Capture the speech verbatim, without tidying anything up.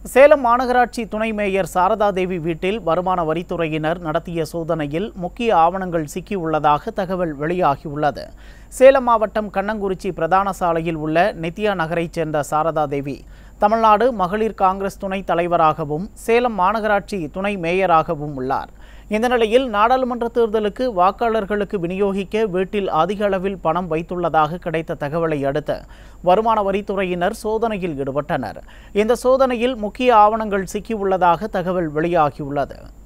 சேலம் மாநகராட்சி துணை மேயர் சாரதா தேவி வீட்டில் வருமான வரித்துறையினர் நடத்திய சோதனையில் முக்கிய ஆவணங்கள் சிக்கியுள்ளதாக தகவல் வெளியாகியுள்ளது. சேலம் மாவட்டம் கண்ணங்குறிச்சி பிரதான சாலையில் உள்ள நித்யா நகரைச் சேர்ந்த சாரதா தேவி தமிழ்நாடு மகளிர் காங்கிரஸ் துணைத் தலைவராகவும் சேலம் மாநகராட்சி துணை மேயராகவும் உள்ளார். இந்த நிலையில் நாடாளுமன்ற தேர்தலுக்கு வாக்காளர்களுக்கு விநியோகிக்க வீட்டில் அதிக அளவில் பணம் வைத்துள்ளதாக கிடைத்த தகவலை அடுத்து வருமான வரித்துறையினர் சோதனையில் ஈடுபட்டனர். இந்த சோதனையில் முக்கிய ஆவணங்கள் சிக்கியுள்ளதாக தகவல் வெளியாகியுள்ளது.